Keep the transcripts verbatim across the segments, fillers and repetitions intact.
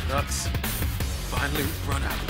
Nuts. Finally run out.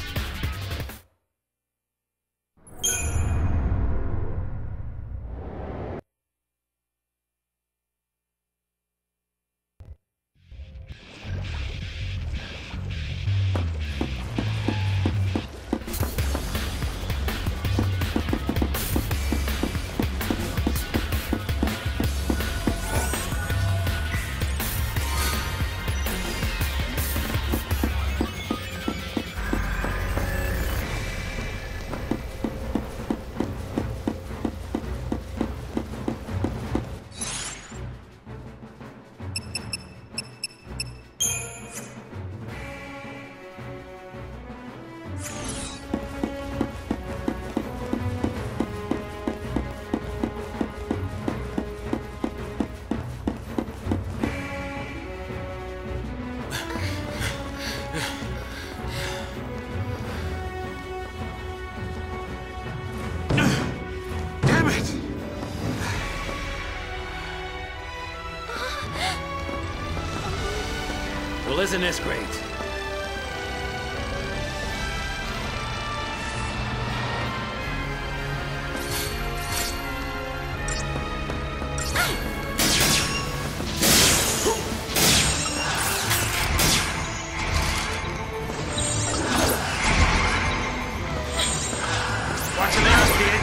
Well, isn't this great? Watch him out, kid.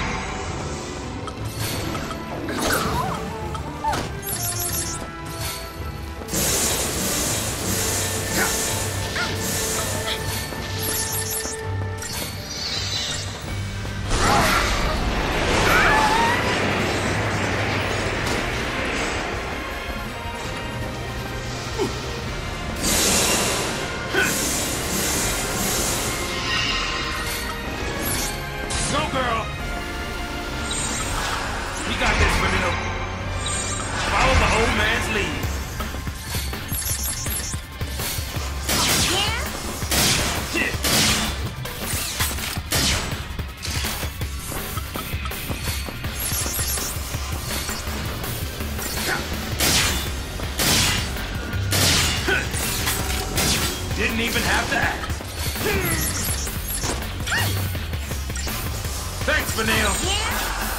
Go, girl! We got this, Vanille. Follow the old man's lead. Yeah? Yeah. Didn't even have to act. Thanks, Vanille. Yeah?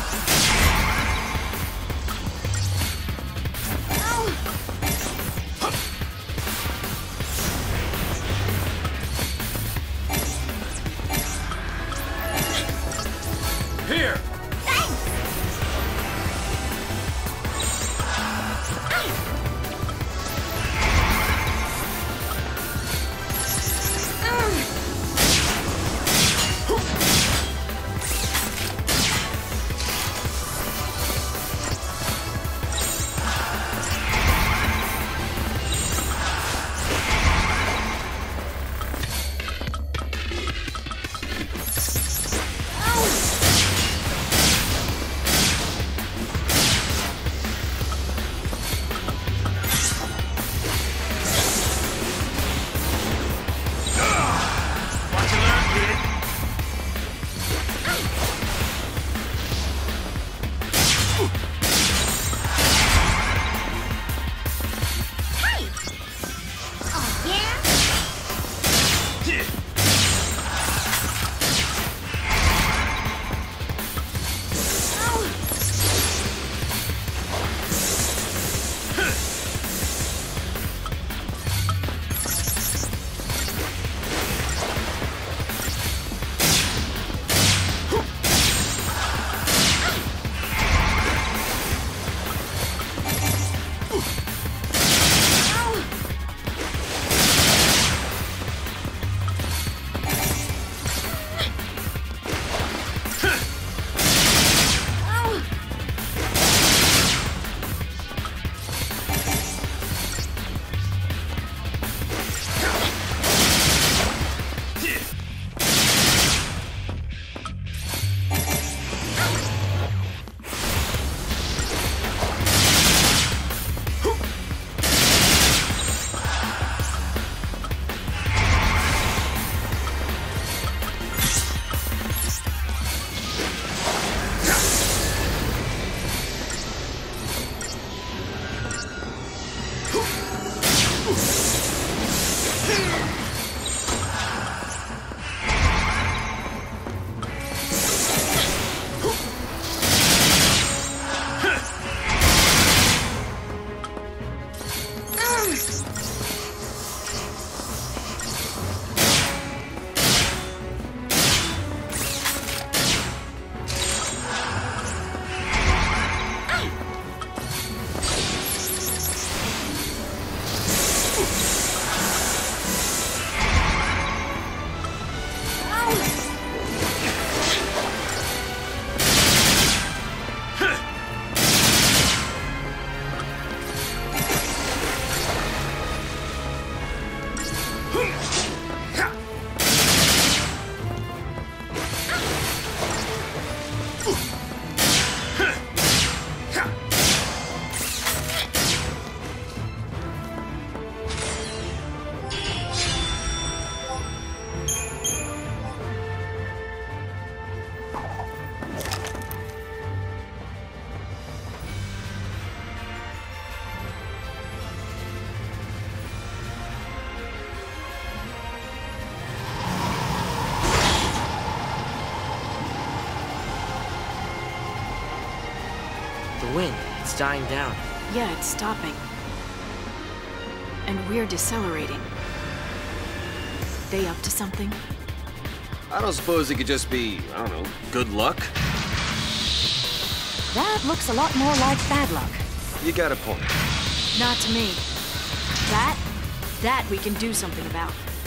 Here. It's dying down. Yeah, it's stopping. And we're decelerating. They up to something? I don't suppose it could just be, I don't know, good luck? That looks a lot more like bad luck. You got a point. Not to me. That, that we can do something about.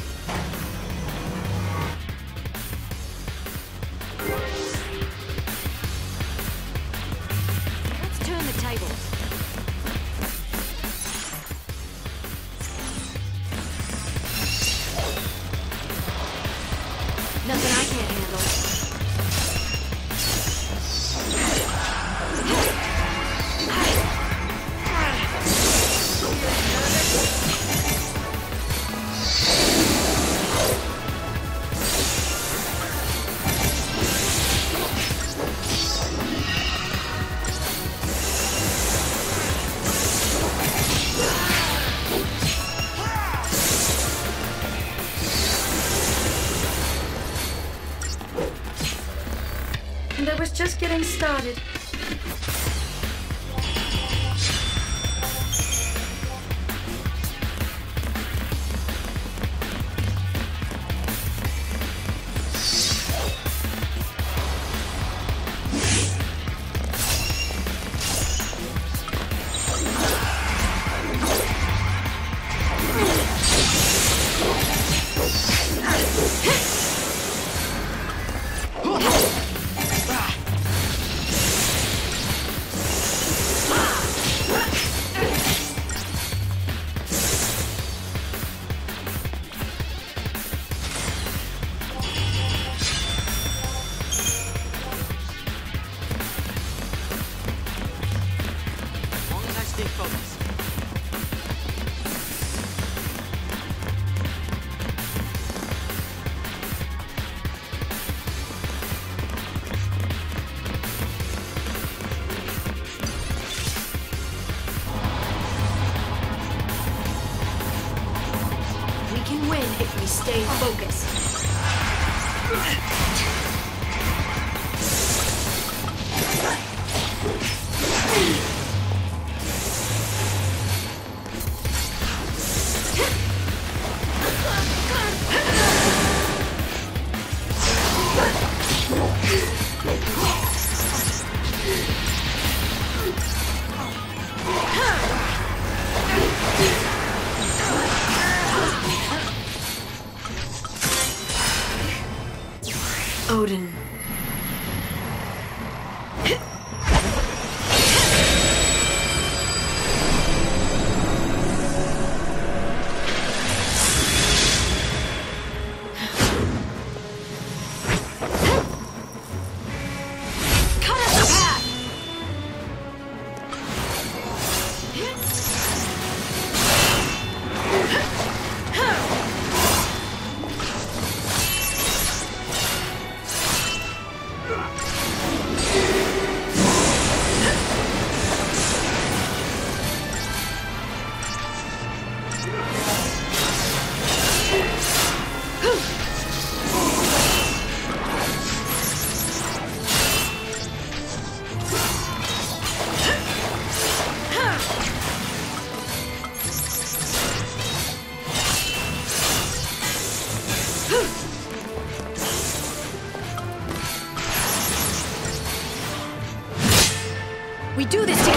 Let's turn the tables. Nothing I can't handle. And I was just getting started. As long as I stay focused. We can win if we stay focused. Odin. Cut us a path! We do this together!